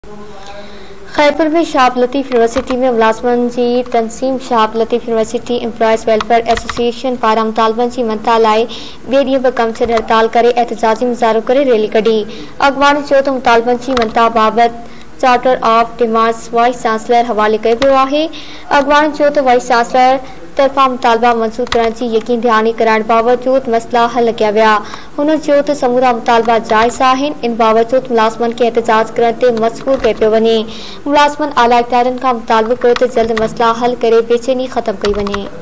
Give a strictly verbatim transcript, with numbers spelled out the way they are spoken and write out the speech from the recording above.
खैरपुर में शाह लतीफ़ यूनिवर्सिटी में मुलाज़िमन जी तनसीम Shah Latif university employees welfare association पारां मुतालबन जी मनता लाइ बे ॾींहं बि कम छॾे हड़ताल करे एहतजाजी मुज़ाहिरो करे रैली कढी। अॻवान चयो त मुतालबन जी मनता बाबति charter of demands vice chancellor हवाले कयो वियो आहे। अॻवान चयो त वाइस चांसलर तरफ़ां मुतालबा मंज़ूर करण जी यकीन दहानी कराइण बावजूदि मसइला हल कया विया। हुन चयो त समूरा मुतालबा जाइज़ आहिनि, इन बावजूदि मुलाज़िमन खे एहतजाज करण ते मजबूर कयो पियो वञे। मुलाज़िमन आला इख्तियारनि खां मुतालबो कयो त जल्द मसइला हल करे बेचैनी ख़त्म कई वञे।